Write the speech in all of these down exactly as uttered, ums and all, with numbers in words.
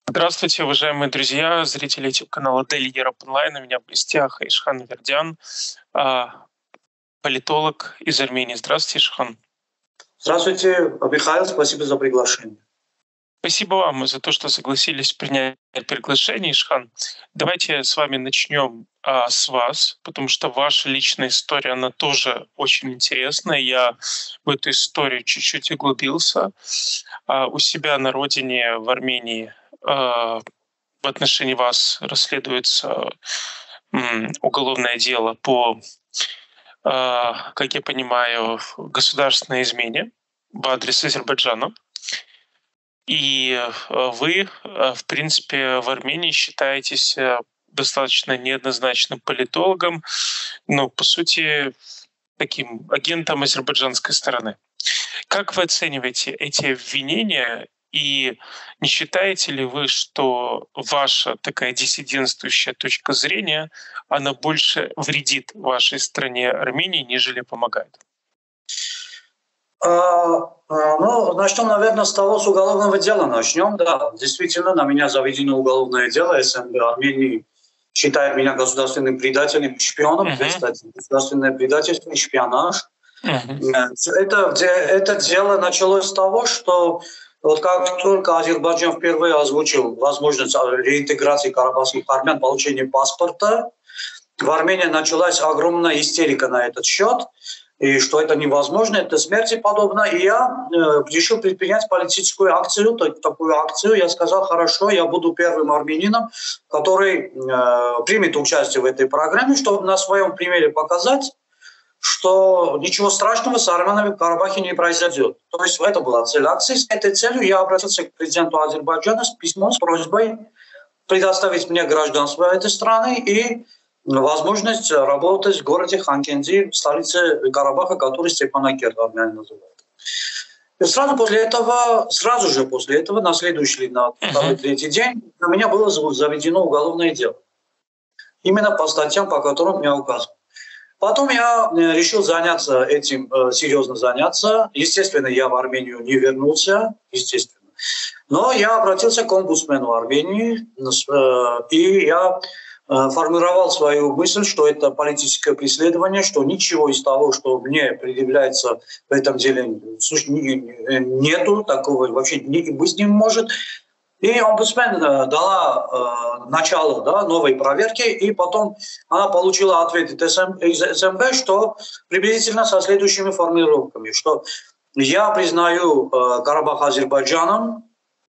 Здравствуйте, уважаемые друзья, зрители YouTube-канала Daily Europe Online. У меня в гостях Ишхан Вердян, а, политолог из Армении. Здравствуйте, Ишхан. Здравствуйте, Михаил, спасибо за приглашение. Спасибо вам за то, что согласились принять приглашение, Ишхан. Давайте с вами начнем а, с вас, потому что ваша личная история, она тоже очень интересная. Я в эту историю чуть-чуть углубился. А, у себя на родине, в Армении, а, в отношении вас расследуется м, уголовное дело по, а, как я понимаю, государственной измене в адрес Азербайджана. И э, вы, э, в принципе, в Армении считаетесь э, достаточно неоднозначным политологом, но, по сути, таким агентом азербайджанской стороны. Как вы оцениваете эти обвинения и не считаете ли вы, что ваша такая диссидентствующая точка зрения, она больше вредит вашей стране Армении, нежели помогает? А, а, ну, начнем, наверное, с того, с уголовного дела начнем. Да, действительно, на меня заведено уголовное дело. СНБ Армении считает меня государственным предателем, шпионом. Мгм. Кстати, государственное предательство и шпионаж. Мгм. Э, Это, де- это дело началось с того, что вот как только Азербайджан впервые озвучил возможность а, реинтеграции карабахских армян, получения паспорта, в Армении началась огромная истерика на этот счет, и что это невозможно, это смерти подобно. И я э, решил предпринять политическую акцию, то- такую акцию. Я сказал, хорошо, я буду первым армянином, который э, примет участие в этой программе, чтобы на своем примере показать, что ничего страшного с армянами в Карабахе не произойдет. То есть это была цель акции. С этой целью я обратился к президенту Азербайджана с письмом, с просьбой предоставить мне гражданство этой страны и возможность работать в городе Ханкенди, в столице Карабаха, который Степанакерт армяне называют. И сразу после этого, сразу же после этого, на следующий или на второй, Мгм. третий день, на меня было заведено уголовное дело. Именно по статьям, по которым я указывал. Потом я э, решил заняться этим, э, серьезно заняться. Естественно, я в Армению не вернулся, естественно. Но я обратился к омбудсмену Армении, э, и я э, формировал свою мысль, что это политическое преследование, что ничего из того, что мне предъявляется в этом деле, слушай, не- не- нету, такого вообще не быть не может. И омбудсмен э, дала э, начало, да, новой проверки, и потом она получила ответ из СМ из СМБ, что приблизительно со следующими формулировками, что я признаю э, Карабах Азербайджаном,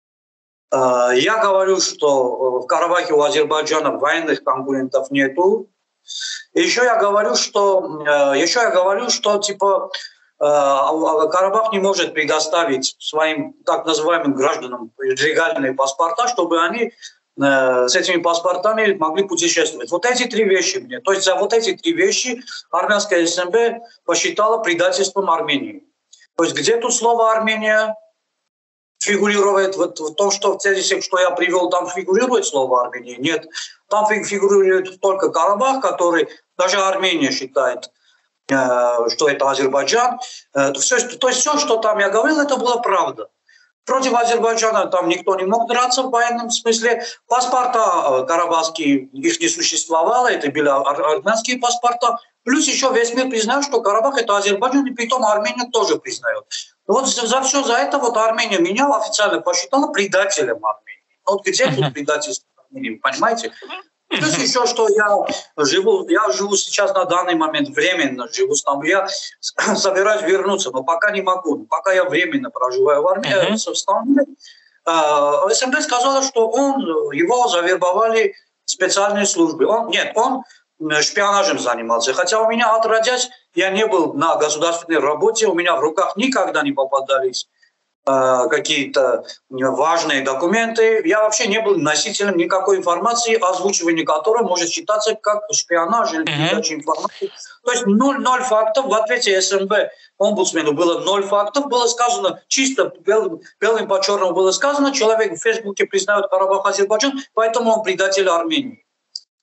э, я говорю, что в Карабахе у Азербайджана военных конкурентов нету. И еще я говорю, что э, еще я говорю, что типа э, Карабах не может предоставить своим так называемым гражданам легальные паспорта, чтобы они э, с этими паспортами могли путешествовать. Вот эти три вещи мне. То есть за вот эти три вещи армянская СМБ посчитала предательством Армении. То есть где тут слово Армения фигурирует вот в том, что в тезисе, что я привел, там фигурирует слово Армения? Нет. Там фигурирует только Карабах, который даже Армения считает, э, что это Азербайджан. Э, то, все, то есть все, что там я говорил, это была правда. Против Азербайджана там никто не мог драться в военном смысле. Паспорта э, карабахские, их не существовало, это были ар- армянские паспорта. Плюс еще весь мир признал, что Карабах это Азербайджан, и притом Армения тоже признает. Вот за, за все за это вот Армения меня официально посчитала предателем Армении. Вот где тут Мгм. предательство Армении, понимаете? Плюс Мгм. еще, что я живу, я живу сейчас на данный момент временно живу в Стамбуле. Я собираюсь вернуться, но пока не могу. Пока я временно проживаю в Армении, Мгм. в Стамбуле. А, СМБ сказала, что он, его завербовали специальные службы. Он, нет, он м, шпионажем занимался. Хотя у меня отродясь, я не был на государственной работе, у меня в руках никогда не попадались э, какие-то важные документы. Я вообще не был носителем никакой информации, озвучивание которой может считаться как шпионаж или Мгм. передача информации. То есть ноль, ноль фактов. В ответе СМБ омбудсмену было ноль фактов. Было сказано, чисто белым, белым по черному было сказано, человек в Фейсбуке признает Карабах Азербайджан, поэтому он предатель Армении.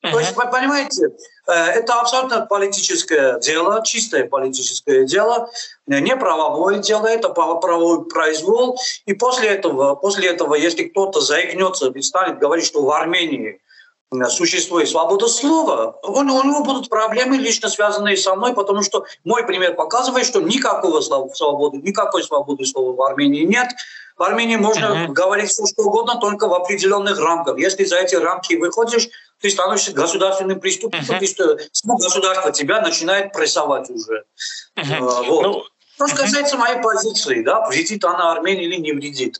То есть, вы понимаете, это абсолютно политическое дело, чистое политическое дело, не правовое дело, это правовой произвол. И после этого, после этого, если кто-то заикнется и станет говорить, что в Армении существует свобода слова, у него будут проблемы, лично связанные со мной, потому что мой пример показывает, что никакого свободы, никакой свободы слова в Армении нет. В Армении можно uh-huh. говорить все, что угодно, только в определенных рамках. Если за эти рамки выходишь, ты становишься государственным преступником, uh-huh. и само государство тебя начинает прессовать уже. Uh-huh. Вот. Ну, что uh-huh. касается моей позиции, да, вредит она Армении или не вредит.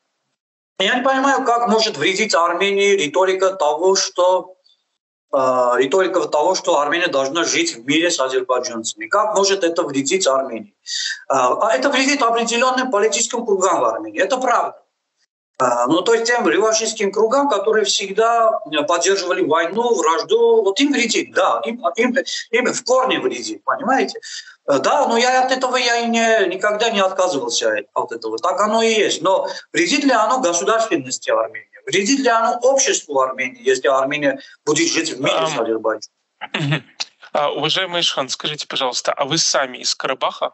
Я не понимаю, как может вредить Армении риторика того, что э, риторика того, что Армения должна жить в мире с азербайджанцами. Как может это вредить Армении? А это вредит определенным политическим кругам в Армении. Это правда. Ну, то есть тем реваншистским кругам, которые всегда поддерживали войну, вражду, вот им вредит, да, им, им, им в корне вредит, понимаете? Да, но я от этого я и не, никогда не отказывался от этого, так оно и есть. Но вредит ли оно государственности Армении? Вредит ли оно обществу Армении, если Армения будет жить в мире с Азербайджаном? Уважаемый Ишхан, скажите, пожалуйста, а вы сами из Карабаха?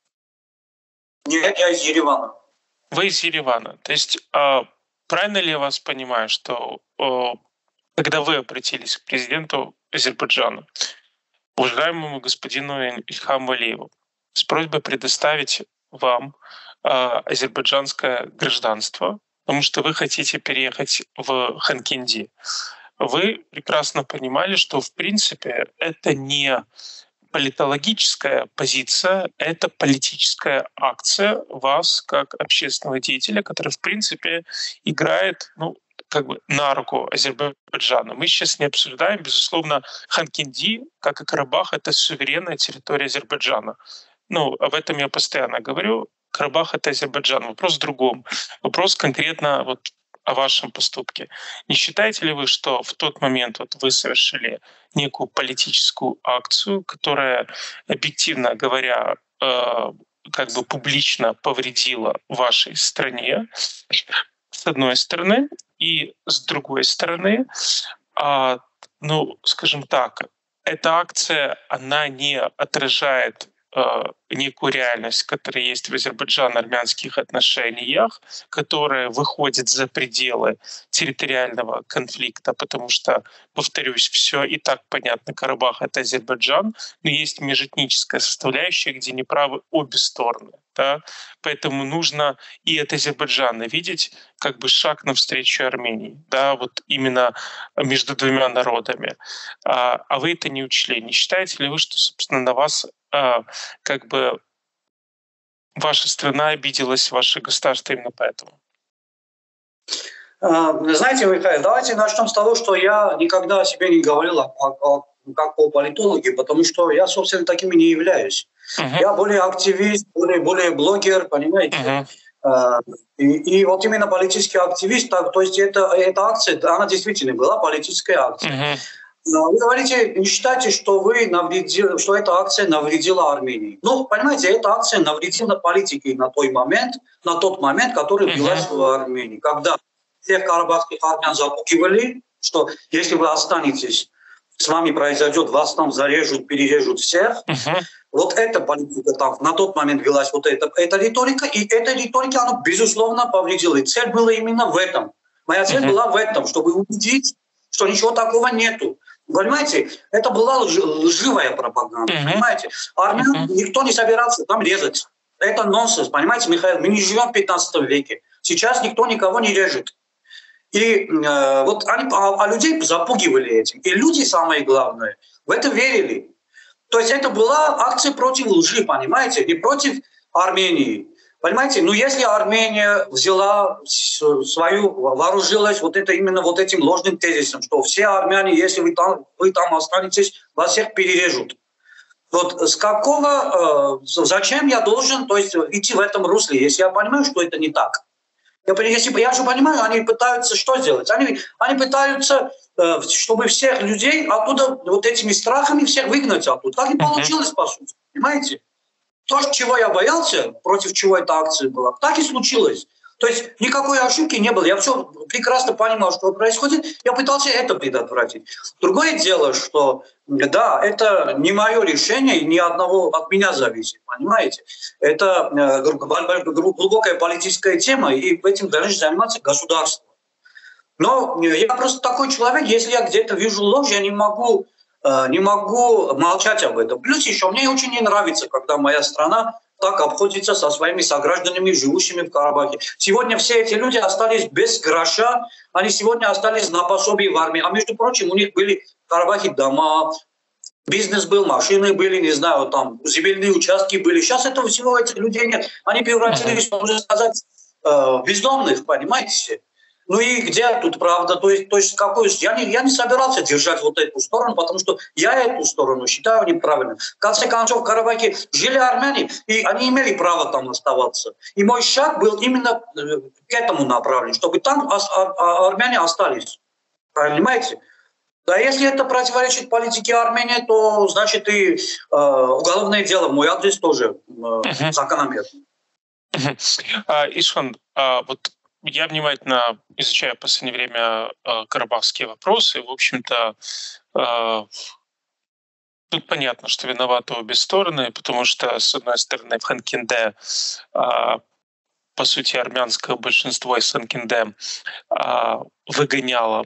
Нет, я из Еревана. Вы из Еревана. То есть правильно ли я вас понимаю, что когда вы обратились к президенту Азербайджана, уважаемому господину Ильхаму Алиеву, с просьбой предоставить вам азербайджанское гражданство, потому что вы хотите переехать в Ханкинди, вы прекрасно понимали, что в принципе это не политологическая позиция, это политическая акция вас как общественного деятеля, который в принципе играет, ну, как бы на руку Азербайджану. Мы сейчас не обсуждаем, безусловно, Ханкинди, как и Карабах, это суверенная территория Азербайджана. Ну, об этом я постоянно говорю. Карабах — это Азербайджан. Вопрос в другом. Вопрос конкретно вот о вашем поступке. Не считаете ли вы, что в тот момент вот вы совершили некую политическую акцию, которая, объективно говоря, э, как бы публично повредила вашей стране, с одной стороны, и с другой стороны, э, ну, скажем так, эта акция, она не отражает некую реальность, которая есть в азербайджано-армянских отношениях, которая выходит за пределы территориального конфликта, потому что, повторюсь, все и так понятно, Карабах — это Азербайджан, но есть межэтническая составляющая, где неправы обе стороны. Да? Поэтому нужно и от Азербайджана видеть как бы шаг навстречу Армении, да, вот именно между двумя народами. А, а вы это не учли. Не считаете ли вы, что, собственно, на вас а, как бы ваша страна обиделась, ваше государство именно поэтому? Знаете, Михаил, давайте начнем с того, что я никогда о себе не говорил о, о, как о политологе, потому что я, собственно, такими не являюсь. Uh-huh. Я более активист, более, более блогер, понимаете? Uh-huh. И, и вот именно политический активист, так, то есть это, эта акция, она действительно была политическая акция. Uh-huh. Вы говорите, не считайте, что, вы навредили, что эта акция навредила Армении. Ну, понимаете, эта акция навредила политике на тот момент, на тот момент, который велась uh-huh. в Армении. Когда всех карабахских армян запугивали, что если вы останетесь, с вами произойдет, вас там зарежут, перережут всех. Uh-huh. Вот эта политика так, на тот момент велась, вот эта, эта риторика, и эта риторика, она безусловно повредила. И цель была именно в этом. Моя цель uh-huh. была в этом, чтобы убедить, что ничего такого нету. Понимаете, это была лж, лживая пропаганда, uh-huh. понимаете. Армян uh-huh. никто не собирался там резать. Это нонсенс, понимаете, Михаил, мы не живем в пятнадцатом веке. Сейчас никто никого не режет. И э, вот они, а, а людей запугивали этим. И люди, самое главное, в это верили. То есть это была акция против лжи, понимаете, не против Армении. Понимаете, ну если Армения взяла свою, вооружилась вот это именно вот этим ложным тезисом, что все армяне, если вы там, вы там останетесь, вас всех перережут. Вот с какого, э, зачем я должен, то есть идти в этом русле, если я понимаю, что это не так? Я, если, я же понимаю, они пытаются что сделать? Они, они пытаются, э, чтобы всех людей оттуда вот этими страхами всех выгнать оттуда. Так и получилось, по сути, понимаете? То, чего я боялся, против чего эта акция была, так и случилось. То есть никакой ошибки не было. Я все прекрасно понимал, что происходит. Я пытался это предотвратить. Другое дело, что да, это не мое решение, ни одного от меня зависит, понимаете? Это глубокая политическая тема, и этим должны заниматься государство. Но я просто такой человек, если я где-то вижу ложь, я не могу, не могу молчать об этом. Плюс еще мне очень не нравится, когда моя страна так обходится со своими согражданами, живущими в Карабахе. Сегодня все эти люди остались без гроша, они сегодня остались на пособии в армии. А между прочим, у них были в Карабахе дома, бизнес был, машины были, не знаю, там земельные участки были. Сейчас этого всего этих людей нет. Они превратились, можно сказать, в бездомных, понимаете? Ну и где тут правда? То есть, то есть какой, я, не, я не собирался держать вот эту сторону, потому что я эту сторону считаю неправильной. В конце концов, в Карабахе жили армяне, и они имели право там оставаться. И мой шаг был именно к этому направлен, чтобы там армяне остались. Понимаете? Да, если это противоречит политике Армении, то значит и э, уголовное дело в мой адрес тоже э, uh-huh. закономерно. Uh-huh. Uh, Ишхан, uh, вот я внимательно изучаю в последнее время э, карабахские вопросы. И, в общем-то, э, тут понятно, что виноваты обе стороны, потому что, с одной стороны, в Ханкинде, э, по сути, армянское большинство из Ханкинде э, выгоняло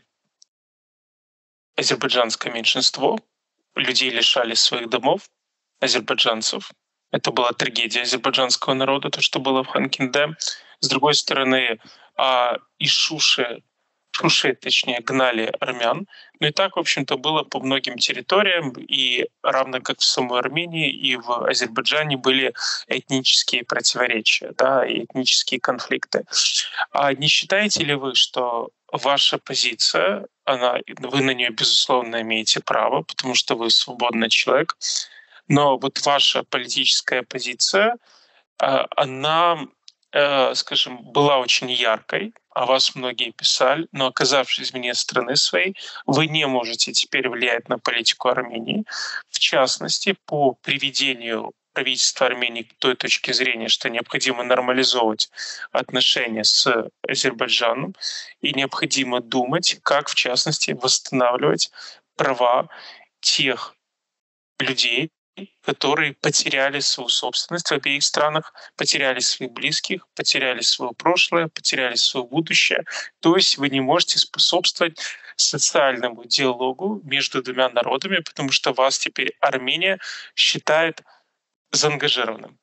азербайджанское меньшинство, людей лишали своих домов, азербайджанцев. Это была трагедия азербайджанского народа, то, что было в Ханкинде. С другой стороны, а, из Шуши, Шуши, точнее, гнали армян. Ну и так, в общем-то, было по многим территориям, и равно как в самой Армении и в Азербайджане были этнические противоречия, да, и этнические конфликты. А не считаете ли вы, что ваша позиция, она, вы на нее, безусловно, имеете право, потому что вы свободный человек, но вот ваша политическая позиция, она, скажем, была очень яркой, о вас многие писали, но оказавшись вне страны своей, вы не можете теперь влиять на политику Армении. В частности, по приведению правительства Армении к той точке зрения, что необходимо нормализовывать отношения с Азербайджаном и необходимо думать, как, в частности, восстанавливать права тех людей, которые потеряли свою собственность в обеих странах, потеряли своих близких, потеряли свое прошлое, потеряли свое будущее. То есть вы не можете способствовать социальному диалогу между двумя народами, потому что вас теперь Армения считает заангажированным.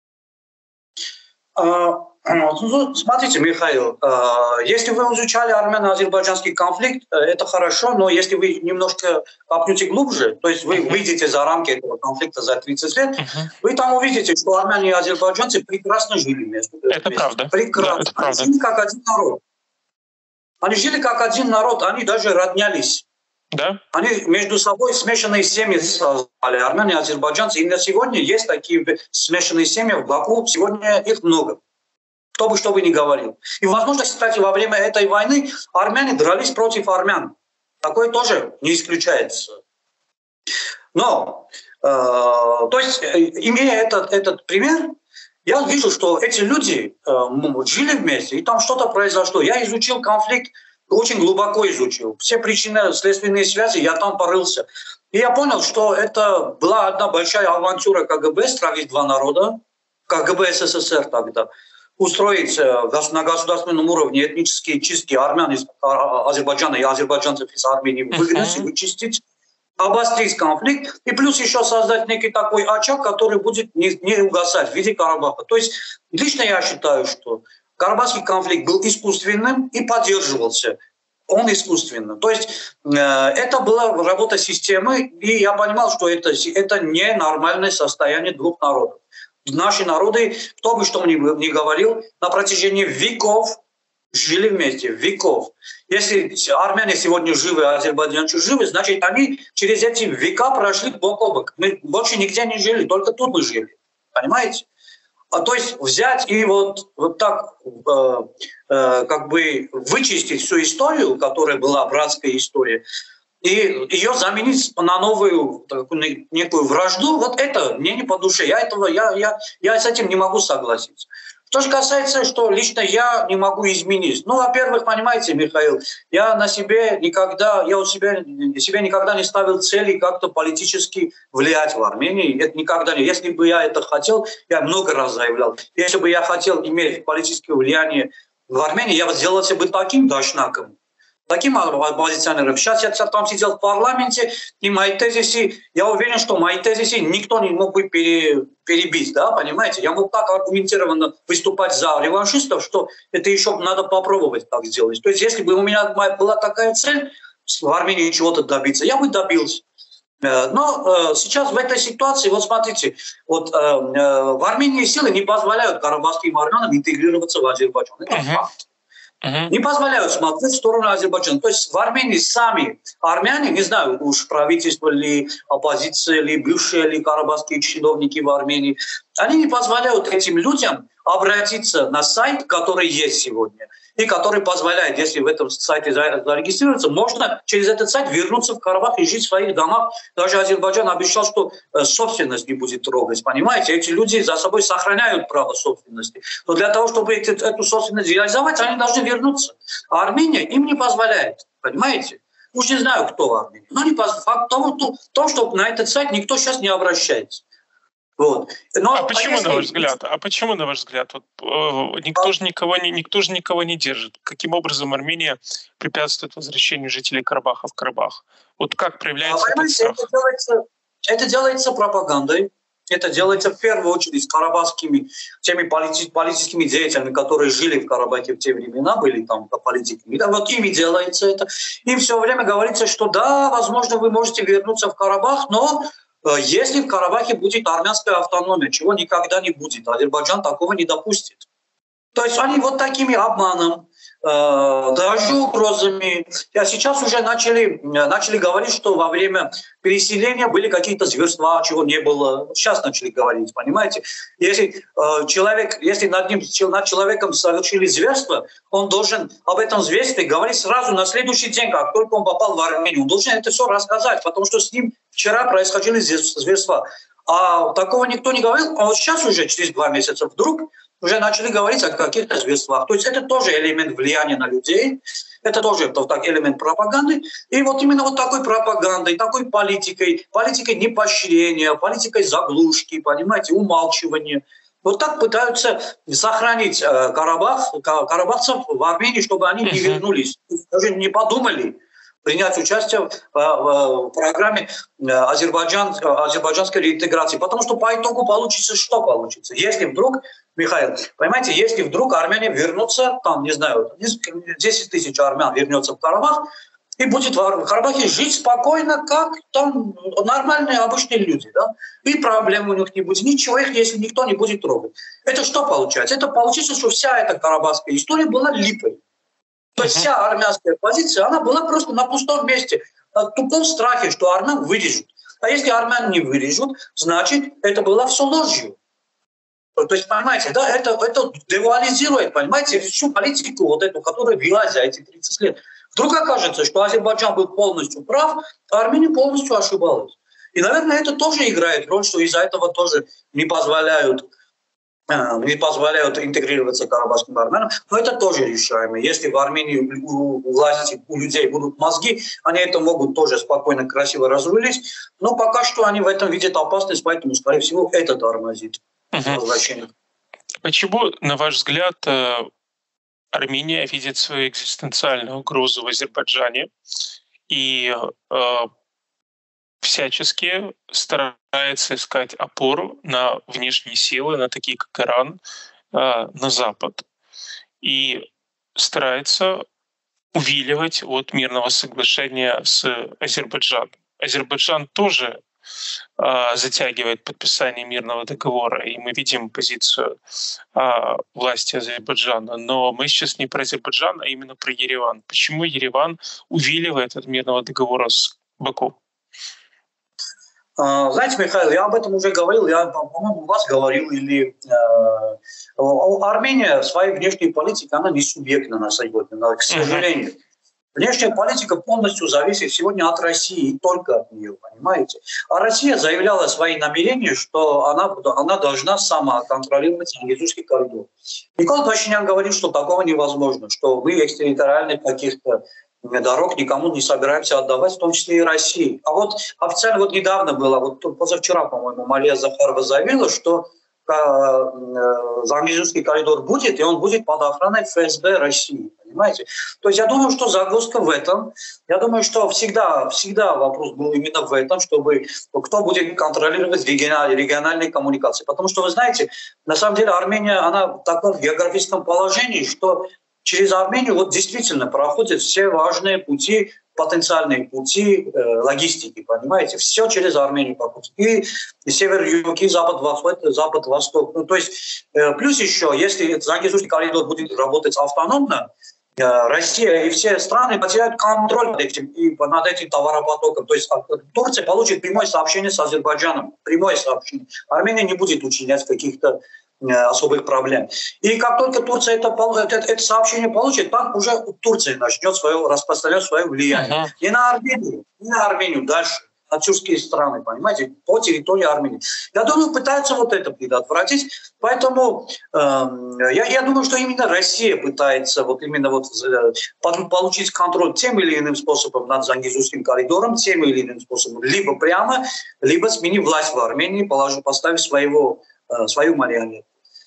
Смотрите, Михаил, если вы изучали армяно-азербайджанский конфликт, это хорошо, но если вы немножко копнете глубже, то есть вы uh-huh. выйдете за рамки этого конфликта за тридцать лет, uh-huh. вы там увидите, что армяне и азербайджанцы прекрасно жили вместе. Это правда. Прекрасно. Да, это правда. Они жили как один народ. Они жили как один народ, они даже роднялись. Да? Они между собой смешанные семьи создали, армяне и азербайджанцы. И на сегодня есть такие смешанные семьи в Баку, сегодня их много. Кто бы что бы ни говорил. И, возможно, кстати, во время этой войны армяне дрались против армян. Такое тоже не исключается. Но, э, то есть, имея этот, этот пример, я вижу, что эти люди э, жили вместе, и там что-то произошло. Я изучил конфликт, очень глубоко изучил. Все причины, следственные связи, я там порылся. И я понял, что это была одна большая авантюра КГБ стравить два народа, КГБ СССР тогда, устроить на государственном уровне этнические чистки армян из Азербайджана и азербайджанцев из Армении, выгнать и вычистить, обострить конфликт, и плюс еще создать некий такой очаг, который будет не, не угасать в виде Карабаха. То есть лично я считаю, что Карабахский конфликт был искусственным и поддерживался. Он искусственно. То есть э, это была работа системы, и я понимал, что это, это не нормальное состояние двух народов. Наши народы, кто бы что ни, ни говорил, на протяжении веков жили вместе, веков. Если армяне сегодня живы, а азербайджанцы живы, значит, они через эти века прошли бок о бок. Мы больше нигде не жили, только тут мы жили. Понимаете? А то есть взять и вот, вот так э, э, как бы вычистить всю историю, которая была братская история, и ее заменить на новую такую, некую вражду, вот это мне не по душе. Я, этого, я, я, я с этим не могу согласиться. Что же касается, что лично я не могу изменить. Ну, во-первых, понимаете, Михаил, я на себе никогда, я у себя, себя никогда не ставил цели как-то политически влиять в Армении. Это никогда не. Если бы я это хотел, я много раз заявлял. Если бы я хотел иметь политическое влияние в Армении, я бы сделался бы таким дашнаком, таким оппозиционером. Сейчас я там сидел в парламенте, и мои тезисы, я уверен, что мои тезисы никто не мог бы пере, перебить, да, понимаете? Я мог так аргументированно выступать за реваншистов, что это еще надо попробовать так сделать. То есть если бы у меня была такая цель в Армении чего-то добиться, я бы добился. Но сейчас в этой ситуации, вот смотрите, вот в Армении силы не позволяют карабахским армянам интегрироваться в Азербайджан. Это факт. Uh-huh. Не позволяют смотреть в сторону Азербайджана. То есть в Армении сами армяне, не знаю, уж правительство ли, оппозиция ли, бывшие ли карабахские чиновники в Армении, они не позволяют этим людям обратиться на сайт, который есть сегодня, и который позволяет, если в этом сайте зарегистрироваться, можно через этот сайт вернуться в Карабах и жить в своих домах. Даже Азербайджан обещал, что собственность не будет трогать. Понимаете, эти люди за собой сохраняют право собственности. Но для того, чтобы эту собственность реализовать, они должны вернуться. А Армения им не позволяет. Понимаете? Уж не знаю, кто в Армении. Но не позволяет. Факт в том, что на этот сайт никто сейчас не обращается. Вот. Но, а почему, а если... на ваш взгляд? А почему, на ваш взгляд? Вот, э, никто, а... же никого не, никто же никого не держит. Каким образом Армения препятствует возвращению жителей Карабаха в Карабах? Вот как проявляется а, этот страх? Это делается, это делается пропагандой. Это делается в первую очередь карабахскими, теми полити, политическими деятелями, которые жили в Карабахе в те времена, были там политиками. Да, вот ими делается это. Им все время говорится, что да, возможно, вы можете вернуться в Карабах, но если в Карабахе будет армянская автономия, чего никогда не будет, Азербайджан такого не допустит. То есть они вот такими обманом, э, даже угрозами. А сейчас уже начали, начали говорить, что во время переселения были какие-то зверства, чего не было. Сейчас начали говорить, понимаете? Если э, человек, если над ним, над человеком совершили зверство, он должен об этом зверстве говорить сразу на следующий день, как только он попал в Армению. Он должен это все рассказать, потому что с ним вчера происходили зверства. А такого никто не говорил. А вот сейчас уже, через два месяца, вдруг уже начали говорить о каких-то зверствах. То есть это тоже элемент влияния на людей, это тоже так, элемент пропаганды. И вот именно вот такой пропагандой, такой политикой, политикой непоощрения, политикой заглушки, понимаете, умалчивания. Вот так пытаются сохранить э, Карабах, карабахцев в Армении, чтобы они не вернулись, даже не подумали принять участие в, в, в программе Азербайджан, азербайджанской реинтеграции. Потому что по итогу получится, что получится? Если вдруг, Михаил, понимаете, если вдруг армяне вернутся, там, не знаю, десять тысяч армян вернется в Карабах и будет в Карабахе жить спокойно, как там нормальные обычные люди, да? И проблем у них не будет, ничего их, если никто не будет трогать. Это что получается? Это получится, что вся эта карабахская история была липой. То есть вся армянская позиция, она была просто на пустом месте, в тупом страхе, что армян вырежут. А если армян не вырежут, значит, это было все ложью. То есть, понимаете, да, это, это девуализирует, понимаете, всю политику вот эту, которая велась за эти тридцать лет. Вдруг окажется, что Азербайджан был полностью прав, а Армения полностью ошибалась. И, наверное, это тоже играет роль, что из-за этого тоже не позволяют не позволяют интегрироваться карабахским армянам, но это тоже решаемо. Если в Армении у власти, у людей будут мозги, они это могут тоже спокойно, красиво разрулить, но пока что они в этом видят опасность, поэтому, скорее всего, это тормозит возвращение. Почему, на ваш взгляд, Армения видит свою экзистенциальную угрозу в Азербайджане и всячески старается искать опору на внешние силы, на такие как Иран, на Запад, и старается увиливать от мирного соглашения с Азербайджаном. Азербайджан тоже затягивает подписание мирного договора, и мы видим позицию власти Азербайджана. Но мы сейчас не про Азербайджан, а именно про Ереван. Почему Ереван увиливает от мирного договора с Баку? Знаете, Михаил, я об этом уже говорил, я, по-моему, у вас говорил, или э, Армения в своей внешней политике, она не субъектна на сегодня, к сожалению. Внешняя политика полностью зависит сегодня от России, и только от нее, понимаете? А Россия заявляла свои намерения, что она, она должна сама контролировать Зангезурский коридор. Николай Пашинян говорит, что такого невозможно, что мы экстерриториальных каких-то дорог никому не собираемся отдавать, в том числе и России. А вот официально вот недавно было, вот позавчера, по-моему, Малия Захарова заявила, что Зангезурский коридор будет, и он будет под охраной эф эс бэ России, понимаете? То есть я думаю, что загвоздка в этом. Я думаю, что всегда, всегда вопрос был именно в этом, чтобы кто будет контролировать региональные, региональные коммуникации. Потому что, вы знаете, на самом деле Армения, она в таком географическом положении, что через Армению вот действительно проходят все важные пути, потенциальные пути э, логистики, понимаете? Все через Армению проходит. И, и север-юг, и запад-восток. Запад-восток. Ну, то есть, э, плюс еще, если Зангезурский коридор будет работать автономно, э, Россия и все страны потеряют контроль над этим, и над этим товаропотоком. То есть Турция получит прямое сообщение с Азербайджаном. Прямое сообщение. Армения не будет учинять каких-то особых проблем. И как только Турция это, это, это сообщение получит, там уже Турция начнет свое, распространять свое влияние. Uh-huh. Не на Армению, не на Армению дальше, на тюркские страны, понимаете, по территории Армении. Я думаю, пытаются вот это предотвратить. Поэтому э, я, я думаю, что именно Россия пытается вот именно вот, э, получить контроль тем или иным способом над Зангезурским коридором, тем или иным способом, либо прямо, либо сменив власть в Армении, положив, поставив своего, э, свою марионетку.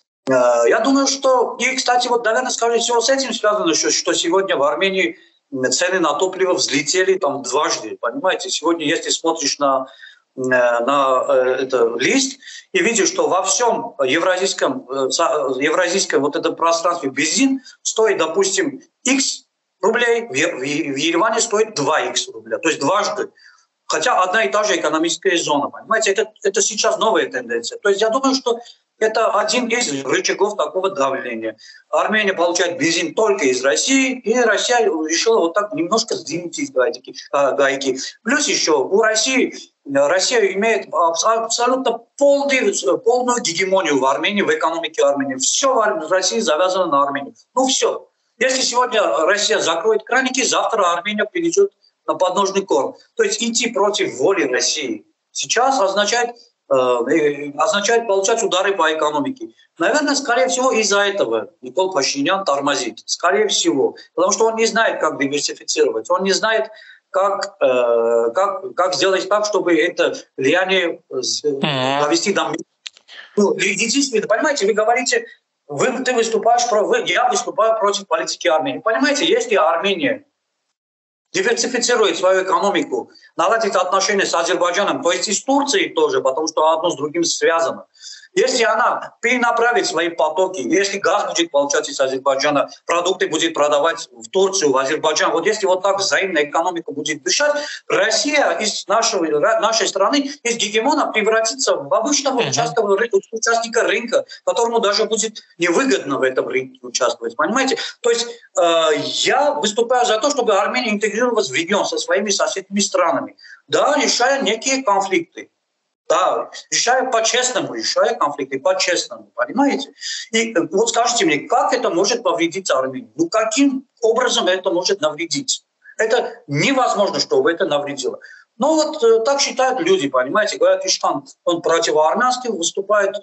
Я думаю, что, и, кстати, вот, наверное, скорее всего, с этим связано, что, что сегодня в Армении цены на топливо взлетели там дважды, понимаете? Сегодня, если смотришь на, на это, лист и видишь, что во всем евразийском, евразийском вот этом пространстве бензин стоит, допустим, X рублей, в Ереване стоит два икс рубля, то есть дважды. Хотя одна и та же экономическая зона, понимаете? Это, это сейчас новая тенденция. То есть я думаю, что это один из рычагов такого давления. Армения получает бензин только из России, и Россия решила вот так немножко сдвинуть из гайки. гайки. Плюс еще у России, Россия имеет абсолютно полный, полную гегемонию в Армении, в экономике Армении. Все в России завязано на Армению. Ну все. Если сегодня Россия закроет краники, завтра Армения перейдет на подножный корм. То есть идти против воли России сейчас означает означает получать удары по экономике. Наверное, скорее всего, из-за этого Никол Пашинян тормозит. Скорее всего. Потому что он не знает, как диверсифицировать. Он не знает, как, э, как, как сделать так, чтобы это влияние довести до... Ну, единственное, понимаете, вы говорите, вы, ты выступаешь, вы, я выступаю против политики Армении. Понимаете, если Армения диверсифицирует свою экономику, наладит отношения с Азербайджаном, то есть и с Турцией тоже, потому что одно с другим связано. Если она перенаправит свои потоки, если газ будет получать из Азербайджана, продукты будет продавать в Турцию, в Азербайджан, вот если вот так взаимная экономика будет дышать, Россия из нашего, нашей страны, из гегемона превратится в обычного uh-huh. участника рынка, которому даже будет невыгодно в этом рынке участвовать, понимаете? То есть э, я выступаю за то, чтобы Армения интегрировалась в регион со своими соседними странами, да, решая некие конфликты. Да, решая по-честному, решая конфликты по-честному, понимаете? И вот скажите мне, как это может повредить Армении? Ну, каким образом это может навредить? Это невозможно, чтобы это навредило. Но вот э, так считают люди, понимаете? Говорят, Ишхан, он противоармянский выступает.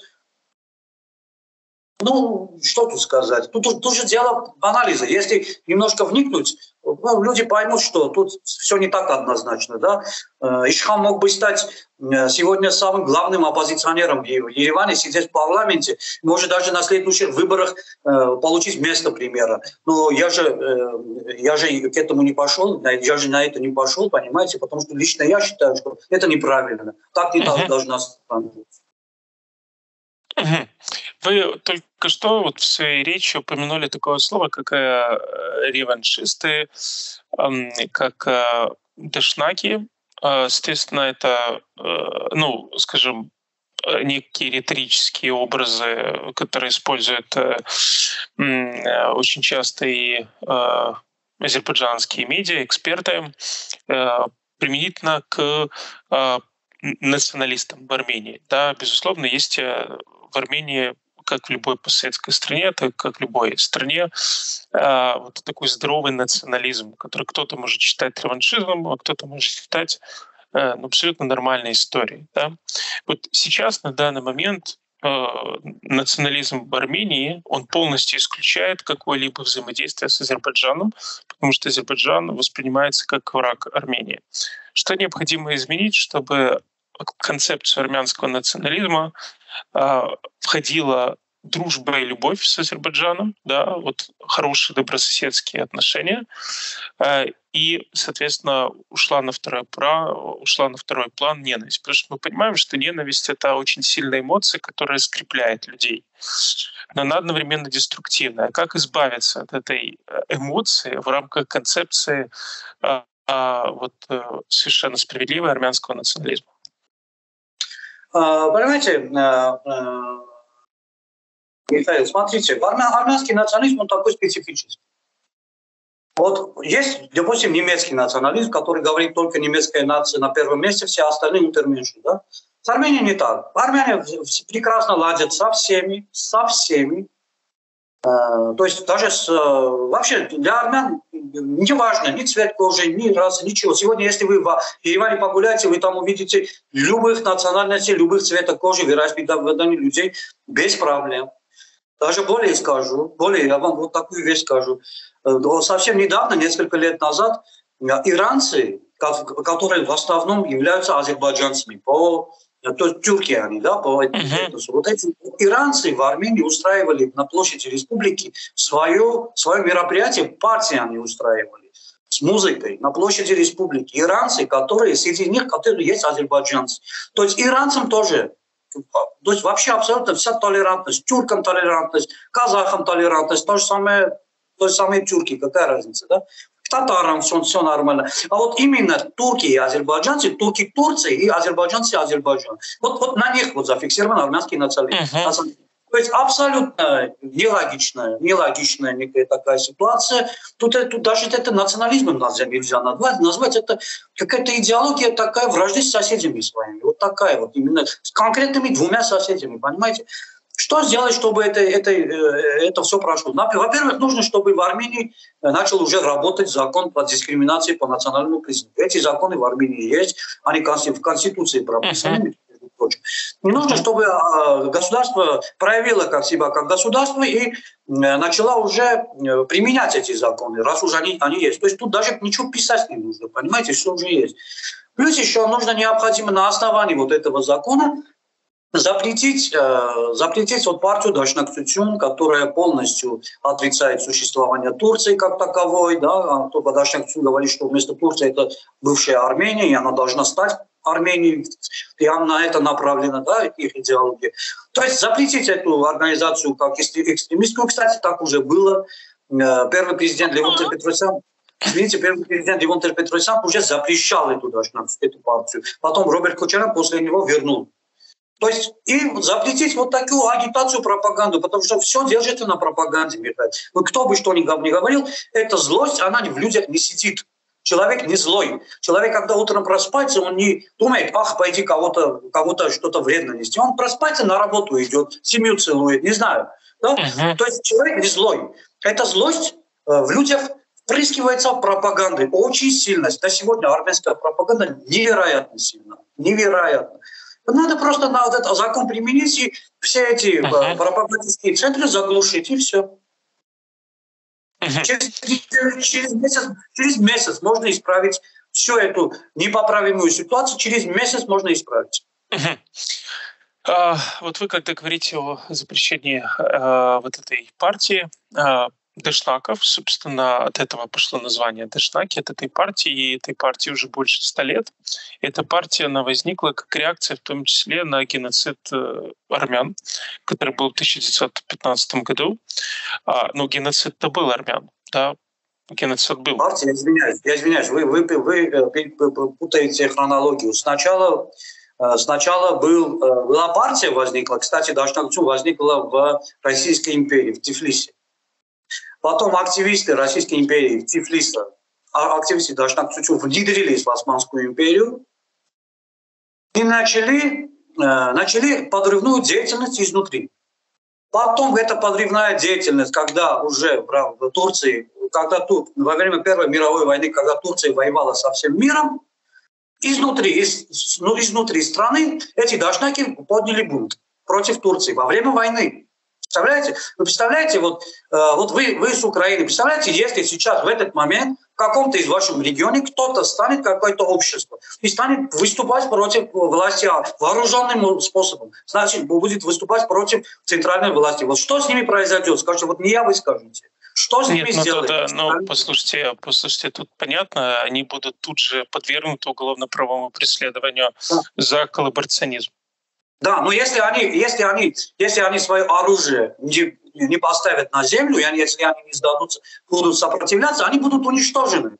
Ну, что тут сказать? Тут, тут же дело анализа. Если немножко вникнуть, ну, люди поймут, что тут все не так однозначно. Да? Ишхан мог бы стать сегодня самым главным оппозиционером в Ереване, сидеть в парламенте, может даже на следующих выборах получить место премьера. Но я же, я же к этому не пошел, я же на это не пошел, понимаете, потому что лично я считаю, что это неправильно. Так не uh-huh. должна становиться. Uh-huh. Вы только что вот в своей речи упомянули такое слово, как э, реваншисты, э, как э, дашнаки. Э, естественно, это, э, ну, скажем, некие риторические образы, которые используют э, э, очень часто и э, азербайджанские медиа, эксперты, э, применительно к э, националистам в Армении. Да, безусловно, есть в Армении как в любой постсоветской стране, так как в любой стране, э, вот такой здоровый национализм, который кто-то может считать реваншизмом, а кто-то может считать э, ну, абсолютно нормальной историей. Да? Вот сейчас, на данный момент, э, национализм в Армении, он полностью исключает какое-либо взаимодействие с Азербайджаном, потому что Азербайджан воспринимается как враг Армении. Что необходимо изменить, чтобы в концепцию армянского национализма э, входила дружба и любовь с Азербайджаном, да, вот хорошие добрососедские отношения, э, и, соответственно, ушла на второй план, ушла на второй план ненависть, потому что мы понимаем, что ненависть — это очень сильная эмоция, которая скрепляет людей, но она одновременно деструктивная. Как избавиться от этой э, эмоции в рамках концепции э, э, вот, э, совершенно справедливого армянского национализма? А, Понимаете, а, а, Михаил, смотрите, армя- армянский национализм, он такой специфический. Вот есть, допустим, немецкий национализм, который говорит только немецкая нация на первом месте, все остальные интерменши, да? С Арменией не так. Армяне в- в- прекрасно ладят со всеми, со всеми. Э, То есть даже с, э, вообще для армян не важно ни цвет кожи, ни раса, ничего. Сегодня, если вы в Ереване погуляете, вы там увидите любых национальностей, любых цветов кожи, вероисповеданий людей без проблем. Даже более скажу, более я вам вот такую вещь скажу. Э, Совсем недавно, несколько лет назад, э, иранцы, ко- которые в основном являются азербайджанцами, по, э, то есть тюрки они, да, по этому Мгм. этносу. Вот эти иранцы в Армении устраивали на площади республики свое, свое мероприятие, партии они устраивали с музыкой на площади республики. Иранцы, которые, среди них, которые есть азербайджанцы. То есть иранцам тоже. То есть вообще абсолютно вся толерантность. Тюркам толерантность, казахам толерантность, то же самое, то же самое тюрки, какая разница, да? Татарам все, все нормально. А вот именно турки и азербайджанцы, турки Турции и азербайджанцы Азербайджан. Вот, вот на них вот зафиксирован армянский национализм. Мгм. То есть абсолютно нелогичная, нелогичная некая такая ситуация. Тут, это- тут даже это национализмом нельзя назвать. Назвать это какая-то идеология такая вражды с соседями своими. Вот такая вот именно с конкретными двумя соседями, понимаете? Что сделать, чтобы это, это, э, это все прошло? Напр- Во-первых, нужно, чтобы в Армении э, начал уже работать закон по дискриминации по национальному признаку. Эти законы в Армении есть, они конси- в Конституции прописаны, Мгм. между прочим. И нужно, Мгм. чтобы э, государство проявило как себя как государство и э, начала уже э, применять эти законы, раз уже они, они есть. То есть тут даже ничего писать не нужно, понимаете, все уже есть. Плюс еще нужно необходимо на основании вот этого закона запретить, э, запретить вот партию Дашнак-Цутюн, которая полностью отрицает существование Турции как таковой. Да? А то Дашнак-Цутюн говорит, что вместо Турции это бывшая Армения, и она должна стать Арменией. И на это направлена, да, их идеология. То есть запретить эту организацию как экстремистскую, кстати, так уже было. Э, Первый президент Левон Петросян Извините, первый президент Левон Петросян уже запрещал эту, Дашнак, эту партию. Потом Роберт Кочарян после него вернул. То есть и запретить вот такую агитацию, пропаганду, потому что все держится на пропаганде, Михаил. Вот кто бы что ни говорил, эта злость, она в людях не сидит. Человек не злой. Человек, когда утром просыпается, он не думает, ах, пойти кого-то кого что-то вредно нести. Он просыпается, на работу идет, семью целует, не знаю. Да? Мгм. То есть человек не злой. Эта злость э, в людях впрыскивается пропагандой очень сильно. На сегодня армянская пропаганда невероятно сильна. Невероятно. Надо просто на вот этот закон применить и все эти э, Мгм. пропагандистские центры заглушить, и все. Мгм. Через, через, месяц, через месяц можно исправить всю эту непоправимую ситуацию, через месяц можно исправить. Мгм. А, вот вы когда говорите о запрещении а, вот этой партии а, Дэшнаков, собственно, от этого пошло название Дэшнаки, от этой партии, и этой партии уже больше ста лет. Эта партия, она возникла как реакция в том числе на геноцид э, армян, который был в тысяча девятьсот пятнадцатом году. А, ну, геноцид-то был армян, да, геноцид был. Партия, я извиняюсь, я извиняюсь, вы, вы, вы, вы путаете хронологию. Сначала Сначала был, была партия возникла, кстати, Дашнак-Цутюн возникла в Российской империи, в Тифлисе. Потом активисты Российской империи в Тифлисе, активисты Дашнак-Цутюн внедрились в Османскую империю и начали, начали подрывную деятельность изнутри. Потом это подрывная деятельность, когда уже в Турции, когда тут, во время Первой мировой войны, когда Турция воевала со всем миром, изнутри, из, ну, изнутри страны эти дашнаки подняли бунт против Турции во время войны. Представляете? Вы представляете, вот, э, вот вы, вы с Украины, представляете, если сейчас в этот момент в каком-то из ваших регионов кто-то станет, какое-то общество, и станет выступать против власти вооруженным способом, значит, будет выступать против центральной власти. Вот что с ними произойдет? Скажите, вот не я, вы скажете. Что с Нет, ними ну сделают? тогда, ну, послушайте, послушайте, тут понятно, они будут тут же подвергнуты уголовно-правовому преследованию Да. за коллаборационизм. Да, но если они, если они, если они свое оружие не, не поставят на землю, и они, если они не сдадутся, будут сопротивляться, они будут уничтожены.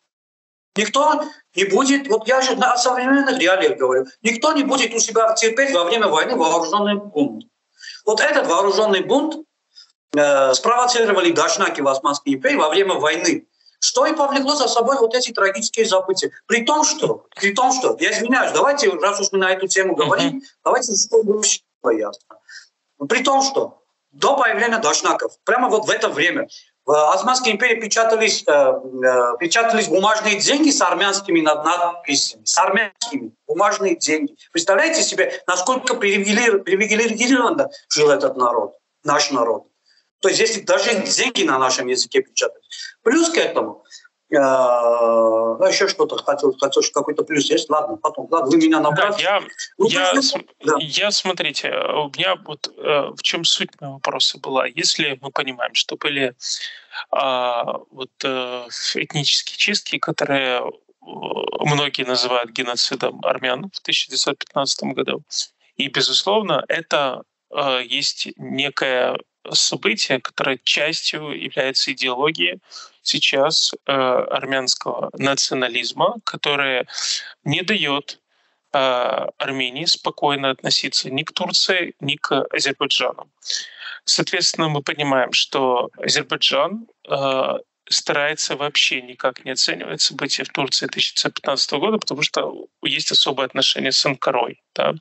Никто не будет, вот я же на современных реалиях говорю, никто не будет у себя терпеть во время войны вооруженный бунт. Вот этот вооруженный бунт э, спровоцировали дашнаки в Османской империи во время войны. Что и повлекло за собой вот эти трагические события. При том, что, при том, что, я извиняюсь, давайте, раз уж мы на эту тему говорим, uh-huh. давайте чтобы было ясно. При том, что до появления дашнаков, прямо вот в это время, в Османской империи печатались, э, э, печатались бумажные деньги с армянскими надписями, с армянскими бумажные деньги. Представляете себе, насколько привилегированно жил этот народ, наш народ. То есть если даже деньги на нашем языке печатать. Плюс к этому, э, еще что-то хотел, хотел какой-то плюс есть. Ладно, потом, ладно, вы меня набрали. Да, я, ну, я, да. я, смотрите, у меня вот э, в чем суть моего вопроса была. Если мы понимаем, что были э, вот, э, этнические чистки, которые многие называют геноцидом армян в тысяча девятьсот пятнадцатом году, и, безусловно, это э, есть некое событие, которое частью является идеологией сейчас э, армянского национализма, которое не дает э, Армении спокойно относиться ни к Турции, ни к Азербайджану. Соответственно, мы понимаем, что Азербайджан э, старается вообще никак не оценивать события в Турции тысяча девятьсот пятнадцатого года, потому что есть особое отношение с Анкарой. Да?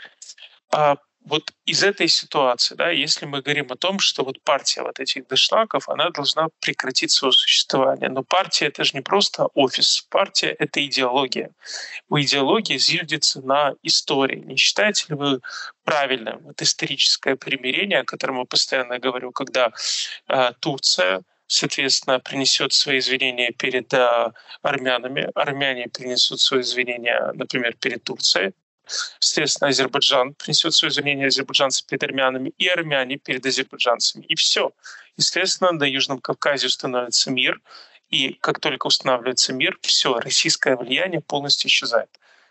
А вот из этой ситуации, да, если мы говорим о том, что вот партия вот этих дашнаков, она должна прекратить свое существование. Но партия — это же не просто офис. Партия — это идеология. У идеологии зиждется на истории. Не считаете ли вы правильным вот историческое примирение, о котором я постоянно говорю, когда э, Турция, соответственно, принесет свои извинения перед э, армянами, армяне принесут свои извинения, например, перед Турцией, соответственно, Азербайджан принесет свои извинения азербайджанцы перед армянами, и армяне перед азербайджанцами. И все. Естественно, на Южном Кавказе установится мир, и как только устанавливается мир, все, российское влияние полностью исчезает.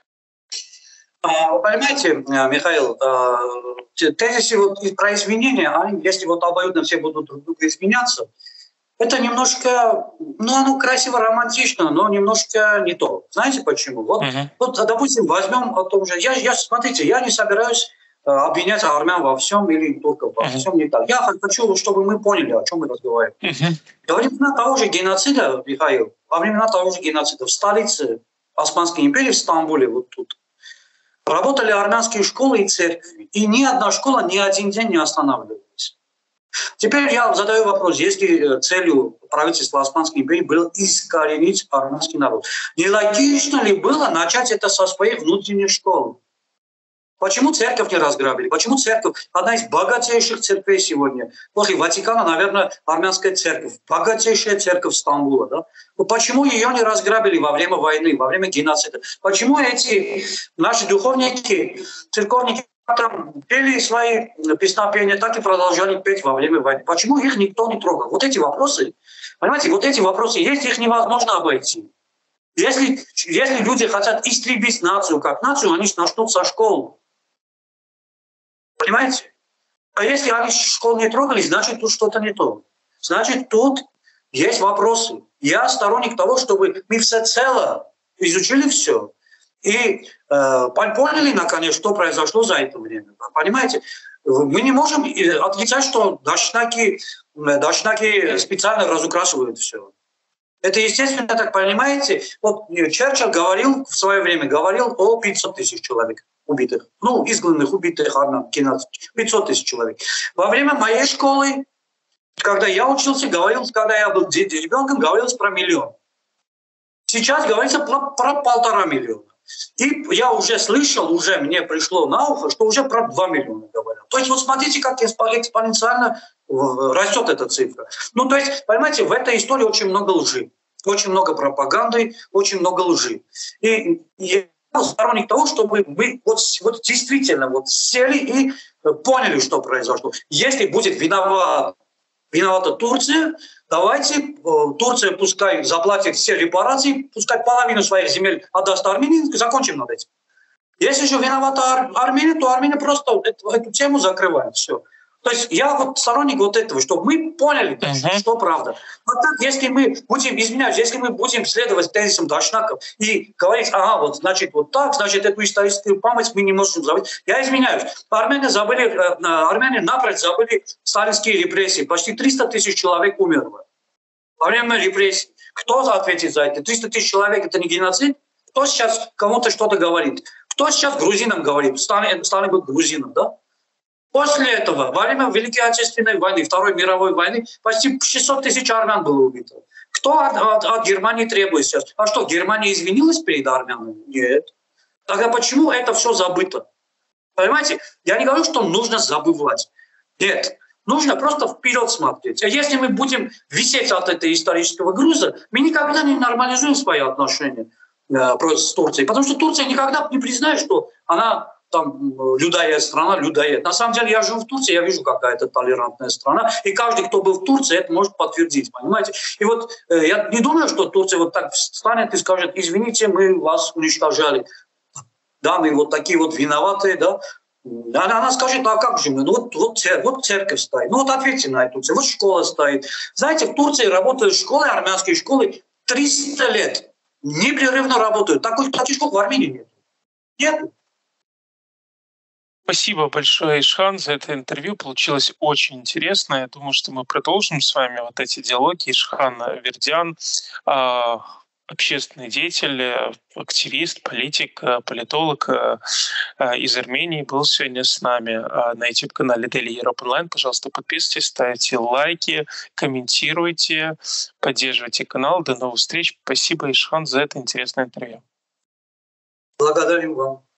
Вы понимаете, Михаил, тезисы вот про извинения, если вот обоюдно все будут друг другу извиняться, это немножко, ну, оно красиво, романтично, но немножко не то. Знаете почему? Вот, uh-huh. вот допустим, возьмем о том же. Я, я, смотрите, я не собираюсь э, обвинять армян во всем или турков во uh-huh. всем не так. Я хочу, чтобы мы поняли, о чем мы разговариваем. Uh-huh. Во времена того же геноцида, Михаил, во времена того же геноцида в столице Османской империи, в Стамбуле, вот тут, работали армянские школы и церкви. И ни одна школа ни один день не останавливалась. Теперь я задаю вопрос, если целью правительства Османской империи было искоренить армянский народ, нелогично ли было начать это со своей внутренней школы? Почему церковь не разграбили? Почему церковь, одна из богатейших церквей сегодня, после Ватикана, наверное, армянская церковь, богатейшая церковь Стамбула, да? Но почему ее не разграбили во время войны, во время геноцида? Почему эти наши духовники, церковники, там пели свои песнопения, так и продолжали петь во время войны? Почему их никто не трогал? Вот эти вопросы, понимаете, вот эти вопросы, если их невозможно обойти. Если, если люди хотят истребить нацию как нацию, они начнут со школ. Понимаете? А если они школ не трогали, значит, тут что-то не то. Значит, тут есть вопросы. Я сторонник того, чтобы мы всецело изучили все. И э, поняли, наконец, что произошло за это время. Понимаете? Мы не можем отрицать, что дашнаки, дашнаки специально разукрашивают все. Это, естественно, так понимаете, вот Черчилль говорил в свое время, говорил о пятьсот тысяч человек убитых, ну, изгнанных, убитых армян, пятьсот тысяч человек. Во время моей школы, когда я учился, говорилось, когда я был ребенком, говорилось про миллион. Сейчас говорится про, про полтора миллиона. И я уже слышал, уже мне пришло на ухо, что уже про два миллиона говорят. То есть вот смотрите, как экспоненциально растет эта цифра. Ну, то есть, понимаете, в этой истории очень много лжи. Очень много пропаганды, очень много лжи. И я сторонник того, чтобы мы вот, вот действительно вот сели и поняли, что произошло. Если будет виноват, виновата Турция, давайте Турция пускай заплатит все репарации, пускай половину своих земель отдаст Армении, закончим над этим. Если же виновата Ар- Армения, то Армения просто эту, эту тему закрывает. Все. То есть я вот сторонник вот этого, чтобы мы поняли, uh-huh. что правда. А так, если мы будем изменять, если мы будем следовать тезисам Дашнаков и говорить, ага, вот значит вот так, значит эту историческую память мы не можем забыть. Я изменяюсь. Армяне забыли, э, армяне напрочь забыли сталинские репрессии. Почти триста тысяч человек умерло. Во время репрессий. Кто ответит за это? триста тысяч человек — это не геноцид? Кто сейчас кому-то что-то говорит? Кто сейчас грузинам говорит? Стали, стали быть грузином, да? После этого, во время Великой Отечественной войны, Второй мировой войны, почти шестьсот тысяч армян было убито. Кто от, от, от Германии требует сейчас? А что, Германия извинилась перед армянами? Нет. Тогда почему это все забыто? Понимаете, я не говорю, что нужно забывать. Нет. Нужно просто вперед смотреть. А если мы будем висеть от этого исторического груза, мы никогда не нормализуем свои отношения э, с Турцией. Потому что Турция никогда не признает, что она там людоед страна, людоед. На самом деле я живу в Турции, я вижу, какая это толерантная страна. И каждый, кто был в Турции, это может подтвердить, понимаете? И вот э, я не думаю, что Турция вот так встанет и скажет: извините, мы вас уничтожали. Да, мы вот такие вот виноватые, да. Она, она скажет: а как же мы? Ну вот, вот, церковь, вот церковь стоит. Ну вот ответьте на эту церковь. Вот школа стоит. Знаете, в Турции работают школы, армянские школы триста лет. Непрерывно работают. Такой, таких школ в Армении нет. Нет. Спасибо большое, Ишхан, за это интервью. Получилось очень интересно. Я думаю, что мы продолжим с вами вот эти диалоги. Ишхан Вердян, общественный деятель, активист, политик, политолог из Армении, был сегодня с нами на YouTube-канале Daily Europe Online. Пожалуйста, подписывайтесь, ставьте лайки, комментируйте, поддерживайте канал. До новых встреч. Спасибо, Ишхан, за это интересное интервью. Благодарю вам.